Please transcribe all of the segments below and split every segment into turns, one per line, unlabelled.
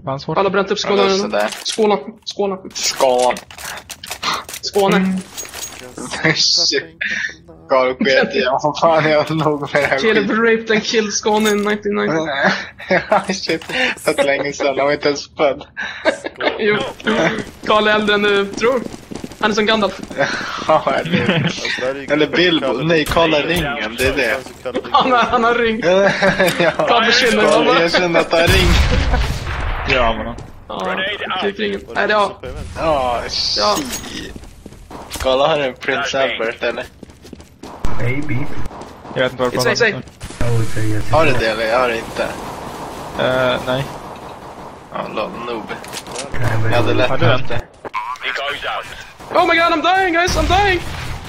Alla har bränt upp Skåne. Skåne.
Shit. Carl sket igen. Vad fan är jag nog med det här?
Caleb raped and killed Skåne in 1990.
Shit. Så länge sedan. Jag var inte ens född.
Jo. Carl är äldre än du tror. Han är som Gandalf.
Ja, eller Bilbo. Nej, Carl är ringen. Det är det.
Han har ring. Carl försvinner.
Jag känner att han ring.
Ja, men
Ja, ringen. Nej, det är
ja. Shit. Carl har en Prince Albert, eller?
Maybe.
jag vet inte vad det
Säg.
Har du det, eller? Jag har det inte.
Nej.
Ja, noob. Jag hade lätt
Har du
haft det.
Oh my god, I'm dying guys, I'm dying!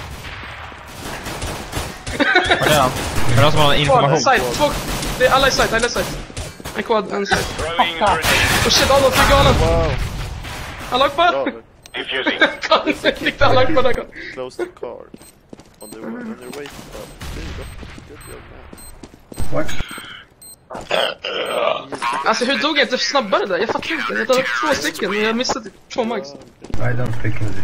Vad är han? Är det någon som har information?
Side, två. Det är alla i side, En quad, en side. Oh shit, alla är galen. Alla kvar! Riktigt alla kvar där.
Close the card. On their way up. Good job, man.
What?
Alltså hur dog jag inte snabbare där? Jag fattar inte. Jag hade 2 stycken men jag missade 2 max.
I don't speak English.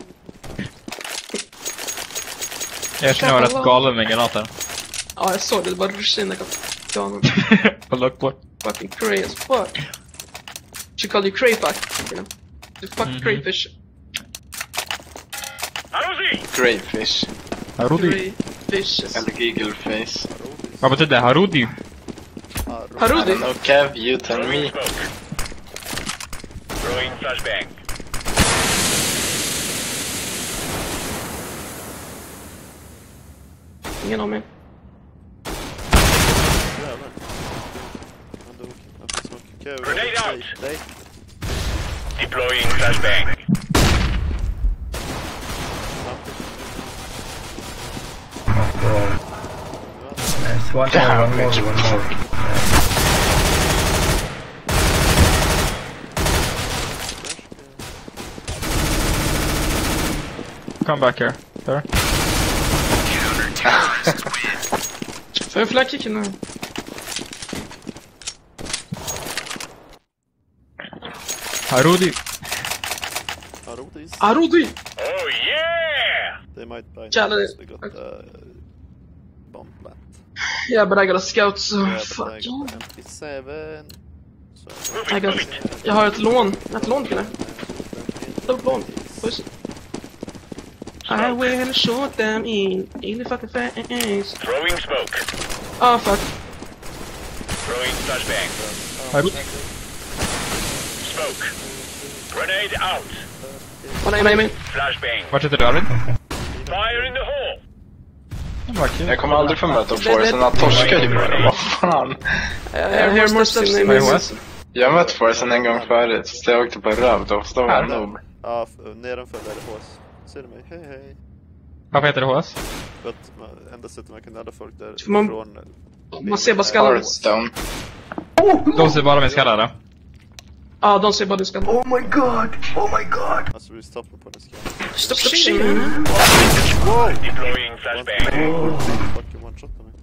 Jag känner rätt galen med granater.
Ja, jag såg det. Det bara rushade in ganen.
På lock på.
Fucking cray as fuck. She called you crayfuck. You fuck crayfish.
Greyfish.
Harudi.
Crayfishes.
Eller giggleface.
Vad betyder det? Harudi?
Harudi?
No, Kev, you tell me.
Throwing flashbang.
Ingen av mig.
Grenade out. Deploying flashbang.
There's one more.
Come back here. There.
Får jag flagkicken nu?
Harudi.
Harudi!
Oh yeah!
They might buy
Jävlar.
we got bomb plant.
Yeah, but I got a scout, so
Yeah, but
fuck.
I got MP7. So
I got... Jag har ett lån. Ett lån till det. Stort lån. Puss. I will shoot them in the fucking face.
Throwing smoke.
Oh fuck.
Throwing flashbang.
Harudi.
Smoke. Grenade out.
Vad är det?
Flashbang.
Vart heter du, Arvid?
Fire in the hole.
Jag kommer aldrig få möta Forsen att torska ju bara. Vad fan?
Jag hör Morstens name.
Jag mötte Forsen en gång förut. Så jag åkte på röv. Då var jag noob.
ja, nedanför där är HS. Ser du mig? Hej.
Varför heter det HS?
För att enda sättet man kan döda folk där
Man-
från...
Man ser bara skallar.
Hearthstone.
De ser bara med skallare.
Ja, de ser bara du skallar.
Oh my god!
Alltså vi stoppar på den skall.
Stop shooting man.
Deploying flashbang.
Fucking one-shottar mig.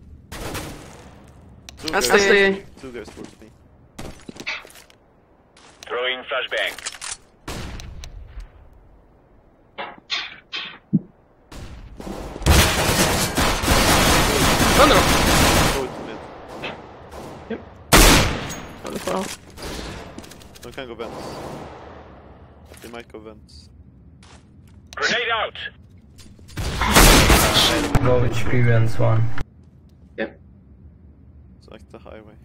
Two guys towards me.
Throwing flashbang.
Vänta då.
Go to mid.
Ja, det får jag.
De kan gå vents. They might go vents.
Grenade out.
Low experience one.
So like the highway.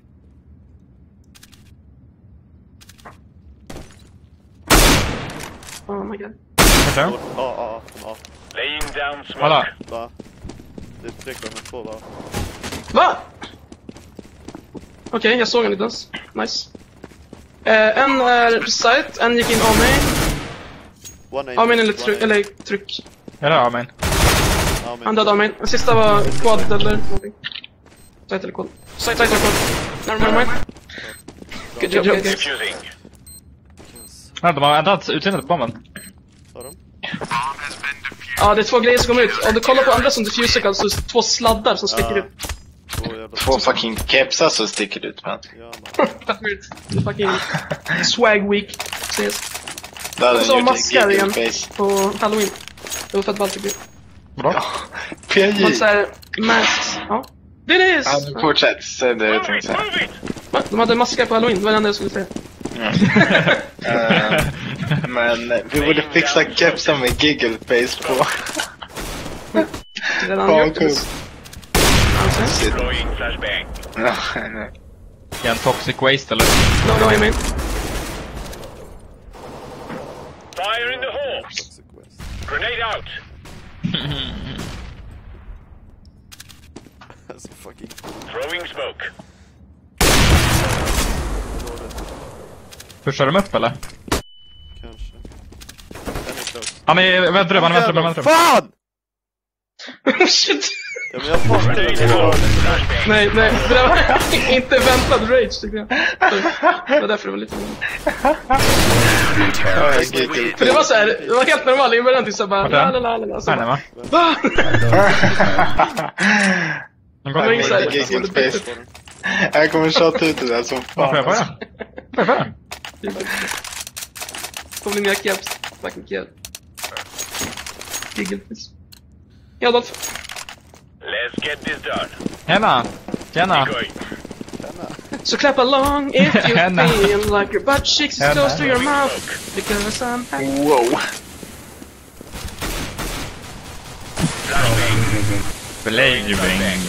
Oh my god.
Vänta.
Ja.
Laying down smoke.
Alla.
Va? Det är 3,2 va?
Va? Okej, jag såg en inte ens. Nice. En är site, en gick in A-main. A-main eller tryck.
Är det Amen?
Han dödade A-main. Den sista var quad eller någonting. Site eller quad. Site eller quad. Never mind. Good job guys.
Defusing.
Nej, de har ändrat utseendet på bomben.
Har de?
Ja, det är 2 grejer som kommer ut. Om du kollar på andra som diffuser så är det 2 sladdar som sticker ut.
Jävlar.
2 fucking kepsar som sticker ut, man.
Ja, man.
Fucking swag week. Ses.
Det hade
Och så
han gjort i
maskar igen
Giggleface.
på Halloween. Det var fett ballt tycker jag.
Bra.
PJ.
Man såhär, masks. Ja. Dennis!
Ja, fortsätt. Säg det jag tänkte säga.
Move it!
Va? De hade maskar på Halloween, det var det enda jag skulle säga.
Men vi borde fixa kepsar med Giggleface på.
Redan
Fan,
gjort
kul.
det. Alltså,
Shit.
Deploying flashbang.
Ja, nej.
En toxic waste eller?
no, I mean.
Fire in the hole!
Toxic West.
Grenade out!
Alltså fucking...
Throwing smoke.
Pushar de upp eller?
Kanske. Den är close.
Han är väntrum.
Fan!
Shit!
Ja, men jag fattar
Grenade
inte.
out! Flashbang.
Nej, det där var inte väntad rage tycker jag. Det var därför det var lite...
Ja, Giggleface.
För det var såhär, det var helt normalt i början tills jag bara la. Så
Nej,
bara,
va?
Det var inget såhär,
Giggleface. Jag kommer tjata ut det där som
Får
fan.
jag börja? Får jag börja?
Kommer ni nya keps? Fucking kid. Giggleface. Ja, Dolph.
Let's get this done.
Tjena.
Going.
So clap along if you
Henna.
feel like your butt cheeks is
Henna.
close to your mouth. Because I'm happy.
Wow.
Blazing.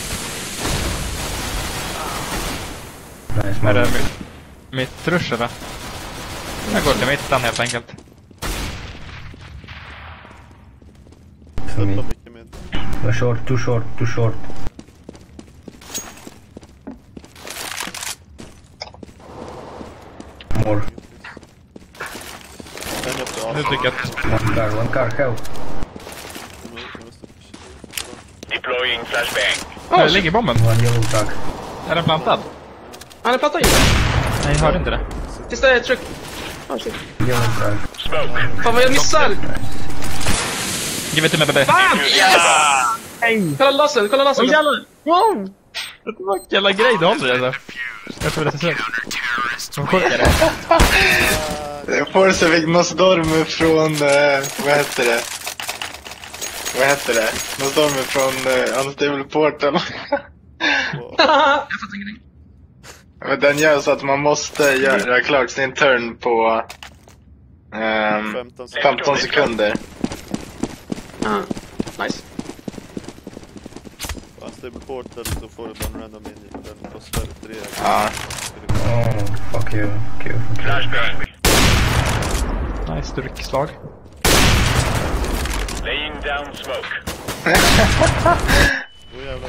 Nice,
Är det
man.
mitt rush eller? Jag går till mitten helt enkelt.
For me.
Släppa mycket med.
We're short, too short. More.
Den är bra.
Nu tycker jag att...
One car, help.
Deploying flashbang.
Där ligger bomben.
One yellow tag.
Är den plantad?
Han är plattad inte.
Nej, jag hörde inte det.
Tills det är tryck. Oh shit.
Yellow tag.
Smoke.
Fan vad jag missar!
Give it to me baby.
Fan! Yes! Kolla lassen.
Wow! Det var en jävla grej du håller alltså. Jag tror det ser ut. Som korkare.
Forza fick Nosdorm från, vad heter det? Nosdorm från Unstable Portal.
Jag fattar ingenting.
Men den gör så att man måste göra klart sin turn på 15 sekunder.
Nice.
Unstable Portal så får du bara en random mini. Den kostar 3.
Ja.
Oh, fuck you.
Flashbang.
Nice styrkslag.
Laying down smoke.
Då jävlar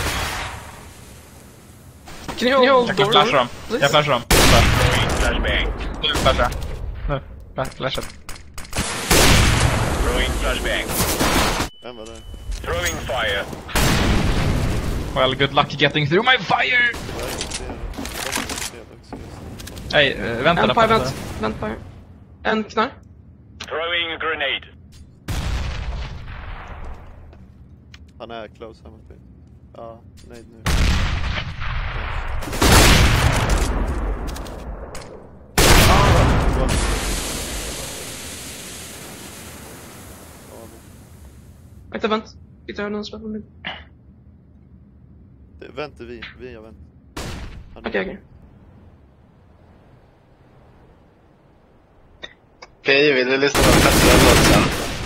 Can you hold
Jag kan
door?
flasha dem. Jag flashar dem.
Throwing flashbang.
Nu flashar. Nu. Flashat.
Throwing flashbang.
Den var där.
Throwing fire.
Well, good luck getting through my fire! Nej, vänta
En
då.
paj, vänt paj. En knarr.
Throwing a grenade.
Han är close här med. Ja, nej nu.
Vänta, vänt. Titta här någon som är på mig.
Vänt är vi har vänt.
Okej.
Okej, vill du lyssna på Petra-låten?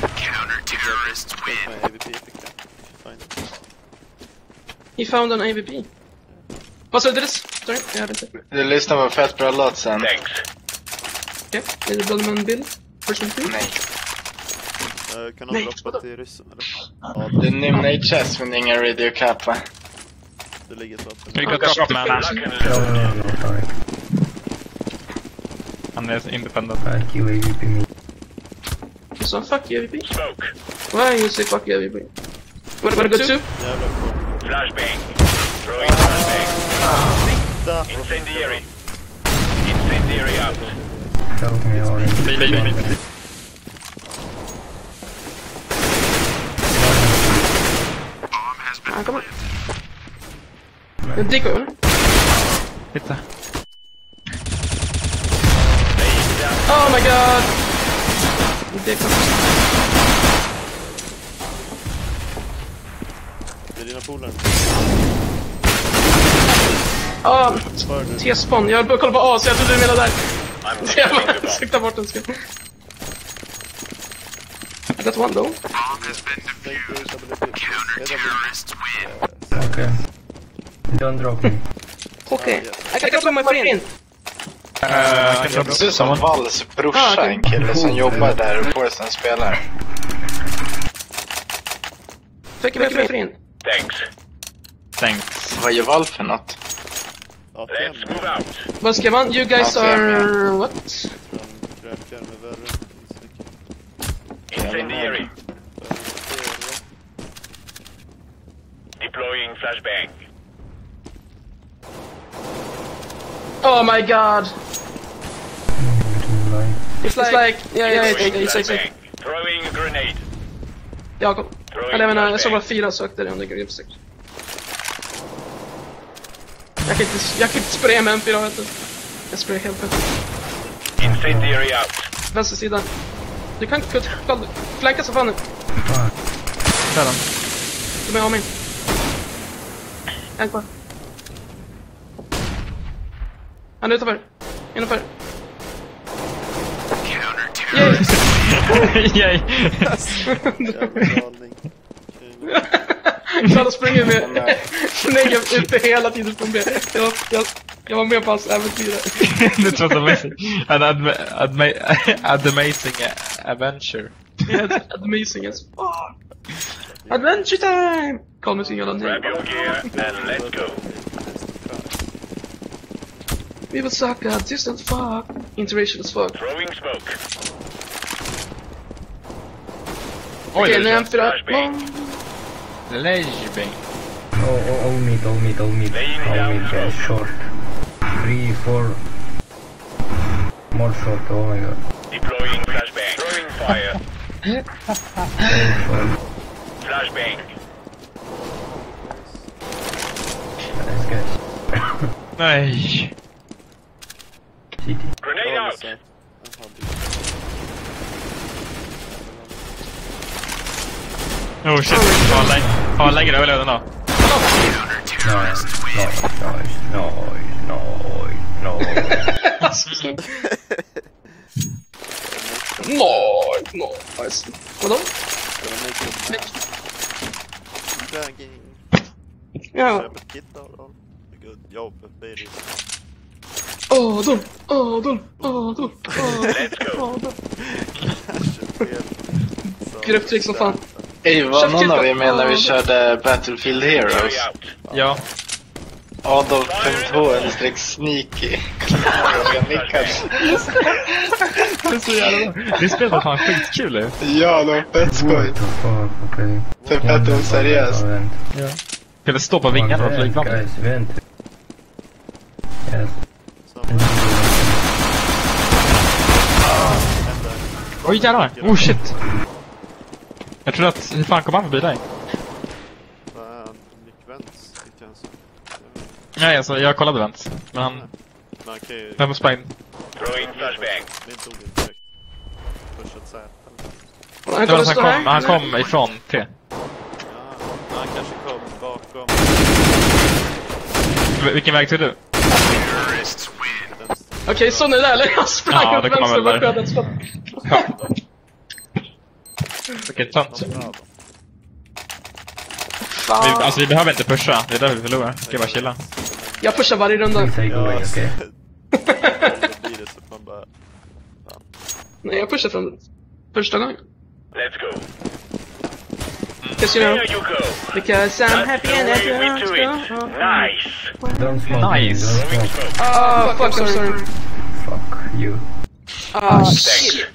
He found an AVP. Vad sa du this? Sorry, jag hörde inte.
Vill du lyssna på fett bra låt sen?
Thanks.
Okej, är det Bullman Bill? Person 2?
Nej.
Kan de droppa till ryssen eller? Ja,
Det är Nimna Chess men ingen Radio Cap, va?
det ligger ett vapen.
Vi kan drop man.
No, sorry.
Han är independent.
Fuck you, AVP me.
You saw fuck you AVP?
Smoke.
Why you say fuck you AVP? What about a good two?
Jävlar kort.
Flashbang. Throwing flashbang. Incendiary. Incendiary out.
Help me, orange.
Come on. Det dricker jag.
Titta.
Oh my god! Det kan...
Det är dina polare.
T-spawn. Jag började kolla på A så jag trodde du menade där. Så jag bara siktar bort en skull. I got one though.
Okay. Don't drop me.
Okay. I can throw my friend.
Det ser ut som Valls brorsa, en kille som jobbar där och får sen spelar.
Fick jag my friend.
Thanks.
Vad gör Val för något?
Let's move out.
Vad skrev man? You guys are... what?
Incendiary. Deploying flashbang.
Oh my god! It's like... Yeah, it's like...
Throwing a grenade.
Jakob. Eller jag menar, jag såg bara 4 sökte det under gruppsex. Jag kan inte spraya med M4, vet du. Jag sprayar helt själv.
Incendiary out.
Vänster sida. Du kan flanka så fan nu.
Där då.
De är av mig. En kvar. Han är utanför. Innanför. Yay!
Yay!
Klara springer med knäggen ute hela tiden på mig. Jag var med på hans äventyr.
It was amazing. An amazing adventure.
Yeah, amazing as fuck. Adventure time! Call me single on
Grab your gear and let's go.
We will suck at distant fuck. Integration as fuck.
Throwing smoke.
Okej, nu är en 4.
Flashbang.
All meat, short. 3, 4. More short, oh my god.
Deploying flashbang. Throwing fire. Flashbang.
Nice guys.
Nej.
City.
Grenade out.
Oh shit, har längre överlevnad då.
Nice. Vadå? Ja. Adolf.
Let's go.
Grupptryck som fan.
Ey, var någon av er med när vi körde Battlefield Heroes?
Carry out.
Ja.
Adolf 52-sneaky. Jag nickade.
Det är så jävla bra. Det spelar fan skitkul ut.
Ja, det var fett skoj.
What the fuck, okay.
För fett oseriöst.
Ja.
Kan det stå på vingarna och flygplan?
Guys, vent. Yes.
Oj jävlar. Oh shit. Jag tror att... Hur fan kom han förbi dig? Nej, alltså jag kollade vänt. Men han... Han var sprang.
Throwing flashbang.
Det var att han kom ifrån 3.
Han kanske kom bakom.
Vilken väg tog du?
Okej, så nu där, eller? Jag sprang åt vänster och bara sköt ett skott.
Okej, tönt.
Fan.
Alltså vi behöver inte pusha, det är där vi förlorar. Ska bara chilla.
Jag pushar varje runda.
Please take away, okay?
Nej, jag pushar från första gången.
Let's go.
Because you know,
There you go.
because I'm happy and
That's the way we do it.
I
Nice.
Don't smoke me,
Nice.
don't smoke.
Oh, fuck, I'm sorry.
Fuck you.
Ah, shit.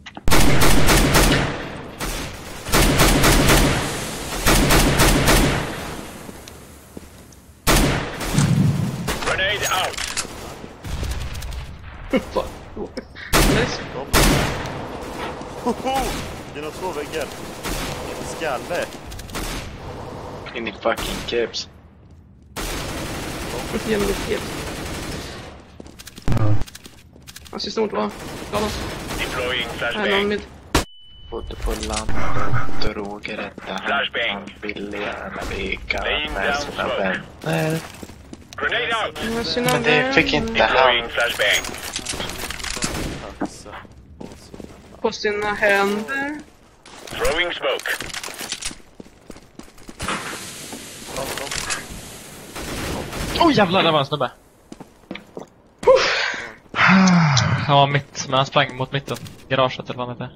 Grenade out.
Fuck. Nice.
Dina 2 väggar. Skalle.
In i fucking caps.
Inte genom mitt helt.
Ja.
Han ser stort, va? Galas.
Deploying
Här är någon
flashbang.
mid.
Bodde på landet, droger, rätta
Flashbang.
billiga narkotika
Laying
med
down
sina
smoke.
vänner.
Grenade out.
Jag ser någon
Men det fick inte
Deploying
han.
flashbang.
Taxa. Och så
på sina händer.
Throwing smoke.
Oh jävlar, det var en snubbe. Han var mitt, men han sprang mot mitten. Garaget eller vad han heter.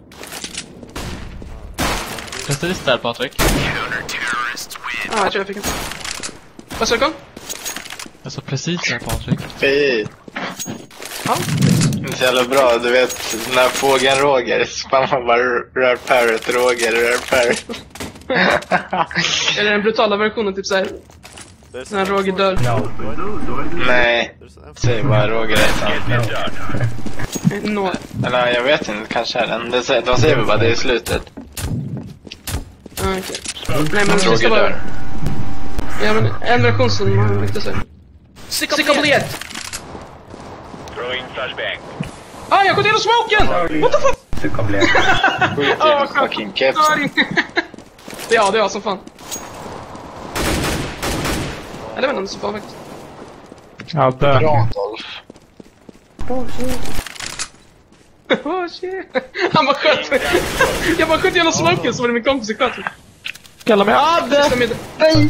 Precis där, Patrik.
Ja, jag tror jag fick en. Vad sa du?
Jag sa precis där, Patrik.
Fy.
Ja.
Det är så jävla bra, du vet, när fågeln Roger, så man bara rör parrot, Roger, rör parrot.
Eller den brutala versionen, typ såhär. När Roger dör.
Nej, säg bara Roger är sant.
Get this done.
No.
Eller jag vet inte, kanske är den. De säger väl bara det i slutet.
Okej. Nej, men det ska
Roger
vara...
dör.
Ja, men en version som man riktigt säger. Psykobliet!
Throwing flashbang.
Ah, jag går ner och smoken! What the fuck?
Psykobliet.
Skjut
Ah,
in fucking kepsen.
Sorry. Ja, det är jag som fan. Eller vet inte, så fan faktiskt.
Ja, där.
Bra, Dolph.
Oh shit. Han bara sköt. Jag bara sköt genom smoken så var det min kompis som sköt.
Kalla mig Adde!
Sista midden.
Fan,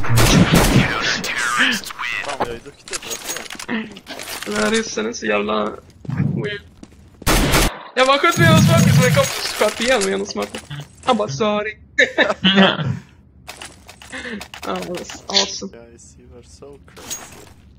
jag är duktig på det.
Den här ryssen är så jävla weird. Jag bara sköt genom smoken så min kompis sköt igen genom smoken. Han bara sorry. Ah, that's awesome.
Guys, you are so crazy.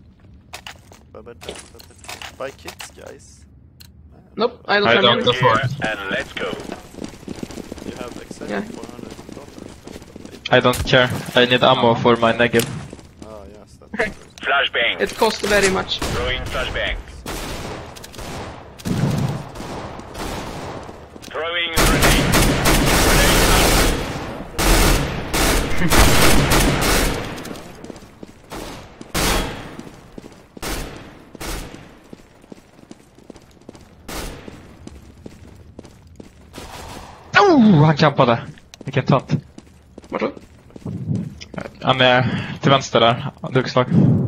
Buy kits, guys.
Nope, I don't
I
have
don't
money.
go for it.
And let's go.
You have exactly
Yeah.
$400.
I don't care. I need ammo for my Negev.
Ah, yes, that's
Flashbang.
It cost very much.
Throwing flashbang. Throwing grenade.
Oh, han kampade. Vilken tant.
Vart då?
Han är till vänster där. Duxvag.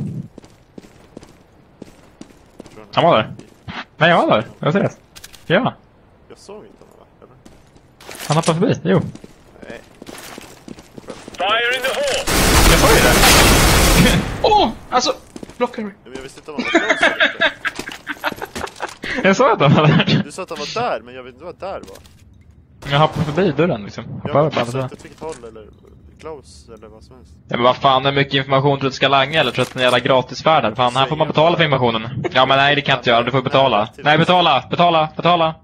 Han var där. Nej, jag var där. Jag ser det. Ja.
Jag såg inte honom, va? Eller?
Han hoppade förbi. Jo.
Nej.
Fire in the hole.
Jag sa ju det.
Åh! Alltså, blockar mig.
Men jag visste inte om han var close eller inte.
Jag sa att han var där.
Du sa att han var där, men jag vet inte vad där var.
Jag hoppade förbi dörren liksom.
Jag
Hoppade
har
på andra
inte
sidan.
sagt åt vilket håll eller close eller vad som helst.
Ja, men vad fan, hur mycket information tror du ska langa eller tror du att det är en jävla gratisfärden? Fan, här får man betala för informationen. Ja, men nej, det kan jag inte göra. Du får betala. Nej, betala!
Nej.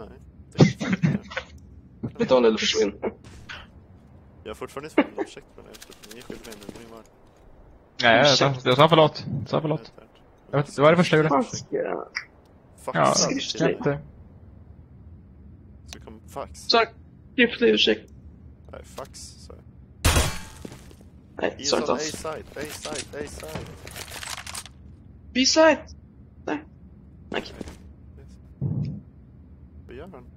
Betala eller försvinn.
Jag har fortfarande inte fått någon ursäkt för det. Ni är skyldiga mig nu, var.
Nej, jag sa förlåt. Jag vet, det var det första jag gjorde.
Fax.
Fax.
Ja,
Skriftlig.
inte.
Så kom fax.
Sorry. Skriftlig ursäkt.
Nej, fax. Så.
Nej,
He's
sorry
on
inte alls.
A-side.
B-side. Nej. Tack.
Vad gör han?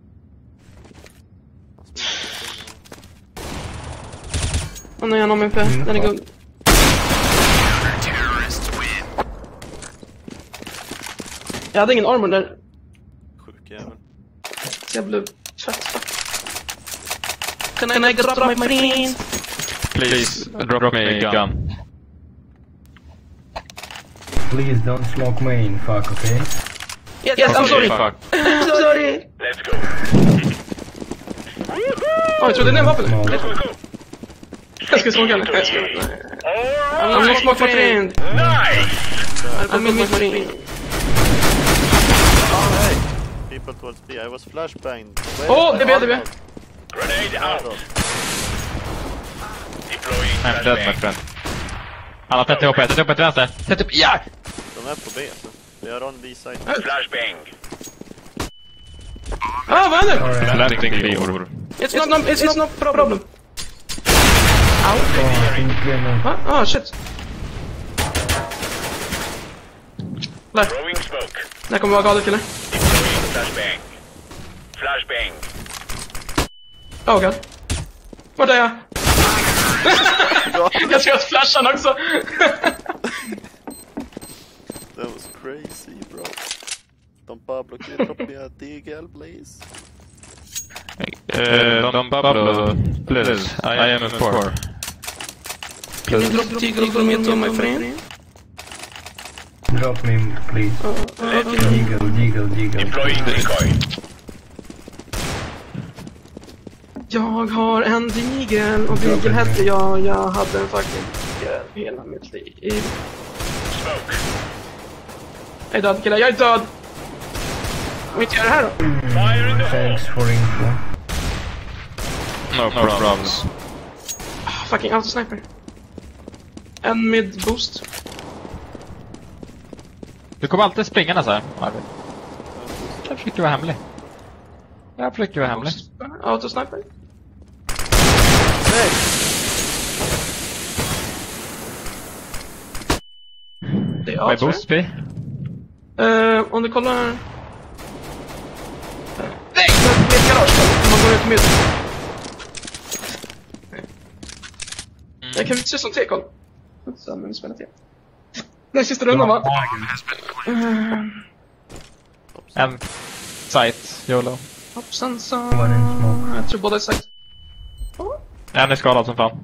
Åh nej, han har min pen. Den är god. Jag hade ingen armor där.
Sjuk jävel.
Så jag blev fett. Can I drop my friend?
Please, drop me a gun.
Please don't smoke main, fuck, okay?
Yes, I'm sorry.
Fuck.
I'm sorry.
Let's go.
Oj, jag trodde det var vapen.
Small.
Go, go.
Jag ska smoka eller? Jag ska. I'm not smoke my friend.
Nice.
I'm with my friend.
People towards B. I was flashbanged.
Åh, det blev.
Grenade out. Deploying
I'm dead, my
flashbang.
friend. Han har 30 HP, 30 HP till vänster. 30 HP, ja!
De är på B. Så. Vi är on B-side.
Flashbang.
Ah, vad händer?
Landing B, or...
It's not problem.
Oh, I think we know.
Va? Ah, shit. Där.
Throwing smoke.
Där kommer vara galet, kille.
Deploying flashbang. Flashbang.
Oh god. Var är jag? Jag ska flashan också.
That was crazy, bro. Don Pablo, can you drop me a DGL, please?
Don Pablo, please. I am a poor.
Can you drop Tigre for me to my friend?
Drop me, please. Deagle.
Deploying decoy.
Jag har en digel och digel hette jag hade en fucking digel hela mitt liv.
Smoke.
Jag är död, killar, jag är död! Om vi inte gör det här då?
Fire in the hole.
Thanks for info.
No problems.
Fucking autosniper. En mid boost.
Du kommer alltid springande så här, Arvid. Jag försöker vara hemlig.
Autosniper. Det är
Vad är
A,
boost vi?
om du kollar... Nej! Mitt garage då. Om man går ut med... Jag kan inte se som T-koll. Så, men vi spelar till. Det är sista rundan, va?
En site, YOLO.
Hoppsan så...
One in smoke.
Jag tror båda är sagt.
En är skadad som fan.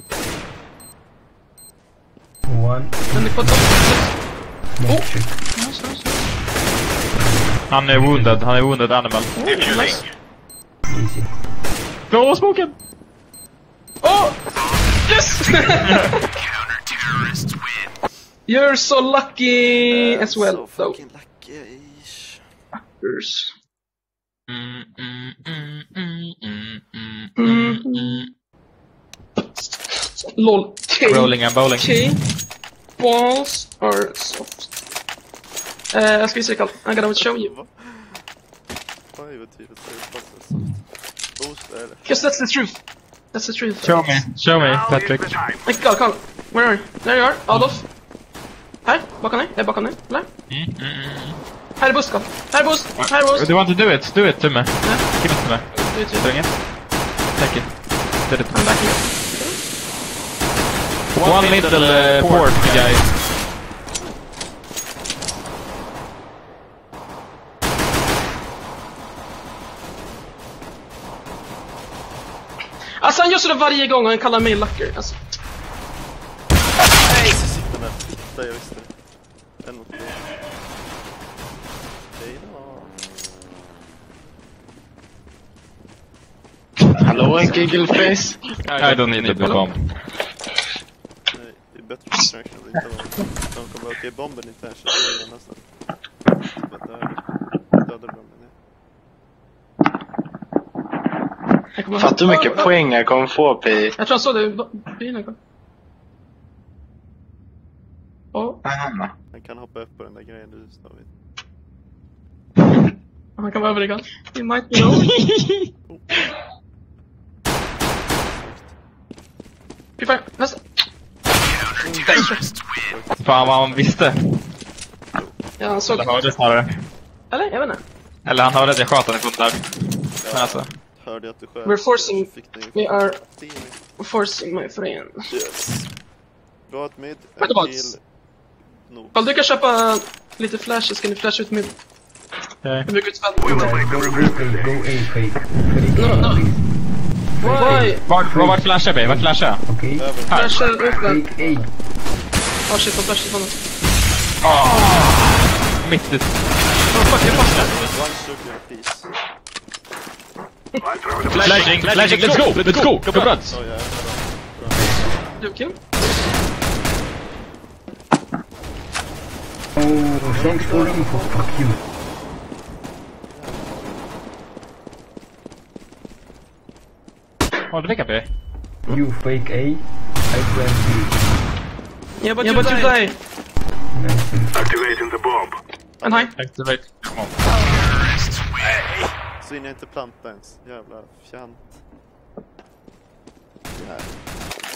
One
Den är på topp.
smoke check.
Nice.
Han är wounded animal.
Defusing.
Easy.
Blå smoken!
Oh! Yes! You're so lucky as well,
So
though.
fucking lucky-ish.
Fuckers. Lol.
Rolling and bowling.
Okay. Balls are soft. Jag ska visa dig, Carl. I gotta show you.
Oj, vad tydligt det är. Fast det är soft. Boost är det.
Because that's the truth. That's the truth.
Show me, Patrick.
Carl. Where are you? There you are, Adolf. Här, bakom dig. Jag är bakom dig. Eller? Här är buss, Carl. Här är buss. Här är buss.
Do you want to do it? Do it to me. Give it to me.
Do it,
Doing it. Take it. Did it.
I'm back here.
One little port guy.
Alltså han gör sådär varje gång och han kallar mig lucker. Alltså.
Nej, så sitter där. Där, jag visste det. En mot det. Hej då.
Hallå, en giggleface.
I don't need the bomb.
Nej, det är bättre distraction. Det är inte vad de kommer att ge bomben inte här så det är nästan. Dödar bomben.
Fattar hur mycket poäng jag kommer få, Pi.
Jag tror han såg det i bilen.
Han kan hoppa upp på den där grejen du David.
Han kan vara överligad. He might be low. Fy fan, nästa.
Fan vad han visste.
Ja, han såg.
Eller hörde snarare.
Eller? Jag vet inte.
Eller han hörde att jag sköt han i foten där. Men alltså.
Hörde att du sköt.
We're forcing. We are
Team.
forcing my friend.
Yes. Bra att mid.
Vänta bara. Carl, du kan köpa lite flash, ska ni flasha ut mid.
Okay.
Jag brukar inte
Go A fake.
No. Why?
Vart flashar vi? Vart flashar?
Okay.
Flasha ut den.
Fake A.
Oh shit, de flashar från
Mitt i.
fuck, jag fastnar.
One sugar piece.
Flashing, let's go! Go Bruds!
Oh yeah.
Du kill?
Oh, thanks for info. Fuck you.
Ja, det kan bli.
You fake A. I plan B.
Yeah, but you die.
Nice.
Activating the bomb.
And hi.
Activate. Come on.
Så hinner jag inte planta ens. Jävla fjant. Yeah.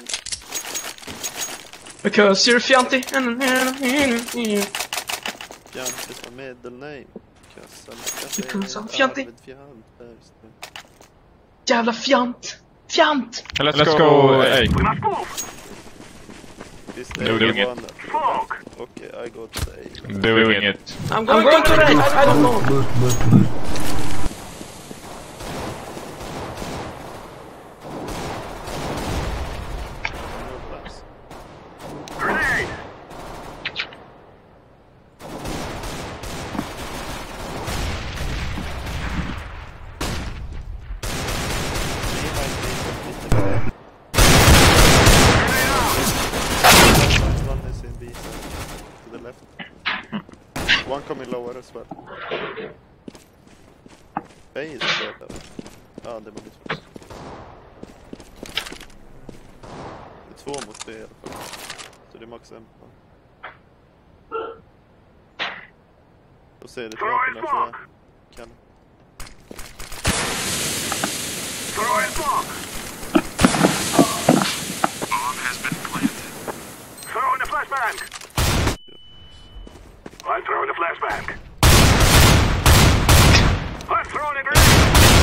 Because you're fjanty.
Fjant is my middle name.
Fjanti. Jävla fjant. Fjant!
Let's go. Hey.
We must move.
Doing it.
Smoke.
Okay, I go to the A.
Doing it.
I'm going to the I don't know.
Boost.
Grenade.
One is in B side, to the left. One coming lower as well. A is there. Ja, det var mitt först. Det är 2 mot B i alla fall. Så det är max M. Då ser det vapen där för Kalle.
Throwing smoke. Bomb has been planted. Throwing a flashbang. I'm throwing a flashbang. I'm throwing a grenade.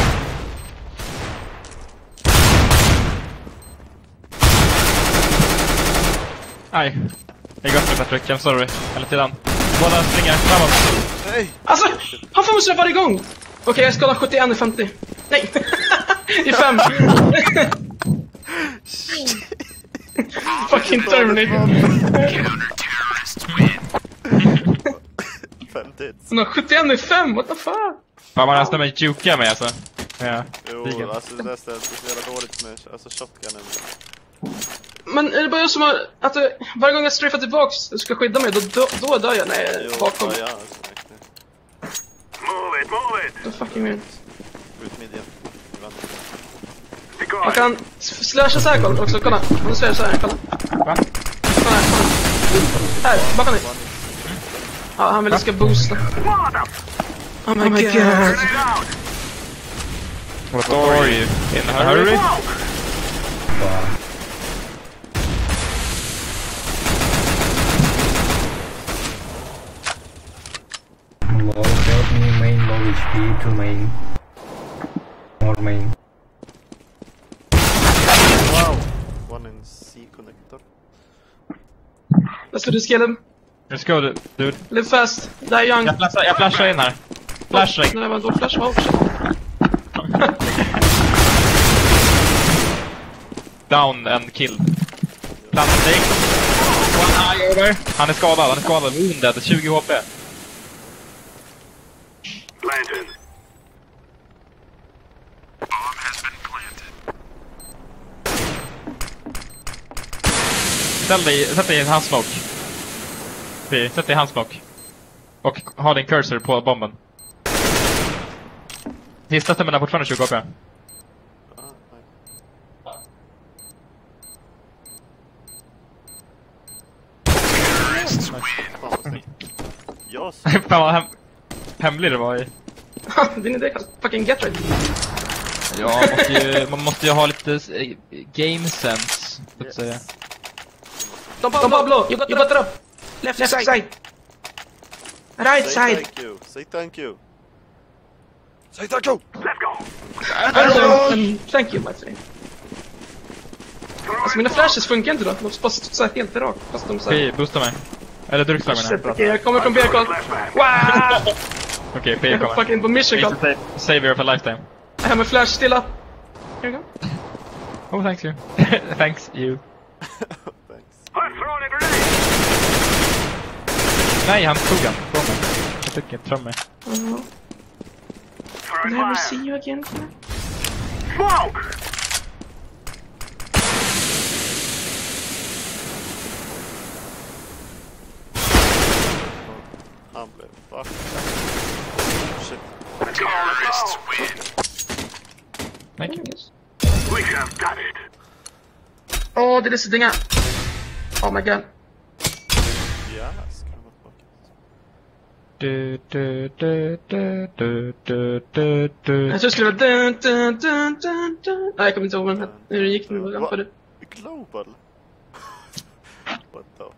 Nej. Jag går för Patrick, I'm sorry. Eller till den. Båda springer framåt.
Nej!
Alltså, han får mig slå varje gång. Okej, jag skalar 71 i 50. Nej. I 5. Fucking Terminator.
50.
Han har 71 i 5, what the fuck?
Fan, man nästan med juka med alltså. Ja.
Jo, alltså det är så jävla dåligt med alltså shotgunen.
Men är det bara jag som har... Att varje gång jag straffar tillbaks och ska skydda mig, då dör jag när jag är bakom.
Ja, alltså,
Move it.
The fucking weird.
ut midjan.
Man kan slasha så här, kolla också, kolla. Man slasha så här, kolla.
Va?
Kolla här, kolla. Här, bakom dig. Ja, han vill att jag ska boosta. Oh my god.
What are you? In a hurry?
Low, help me main, low HP to main. More main.
Wow! One in C connector.
Let's do this, kill him.
Let's go, dude.
Live fast. Die young.
Jag flashar in här. Flashing.
Nej, men då flash. Oh, shit.
Down and kill. Planting. One eye over. Han är skadad. Wounded. 20 HP.
Planted. Bomb has been planted.
Sätt dig i en handsmoke. Sätt dig i handsmoke. Och ha din cursor på bomben. Sista stämmen är fortfarande 20 HP.
Ja,
Fan vad hemlig det var i.
Din idé kan fucking get right.
Ja, man måste ju ha lite game sense, så att säga.
Don Pablo, you got it up. Left side. Right
say
side.
thank you. Say thank you. Say thank you!
Let's go.
Thank you, my friend. Alltså mina flashes funkar inte då. De bara så helt rakt. Fast de
Okej, boosta mig. Eller druckslag menar
Okej, jag kommer från B-call. Wow!
Okej, P
Jag är
kommer.
fucking på mission call.
Savior for lifetime.
I have my flash still up. Here you go.
Oh, thanks you. Thanks you.
Thanks.
I'm throwing a grenade.
Nej, han tog han. Från mig. Jag tycker inte mig.
Throwing
Never
fire.
see you again.
Smoke.
Han blev fuck. Shit.
Terrorists win.
Nej.
We have done it.
Åh, det är så dinga. Oh my god.
Ja, ska det vara fuck.
Jag tror det skulle vara dun. Nej, jag kommer inte ihåg vad den hette. Hur det gick nu. Jag rampade.
Global? What the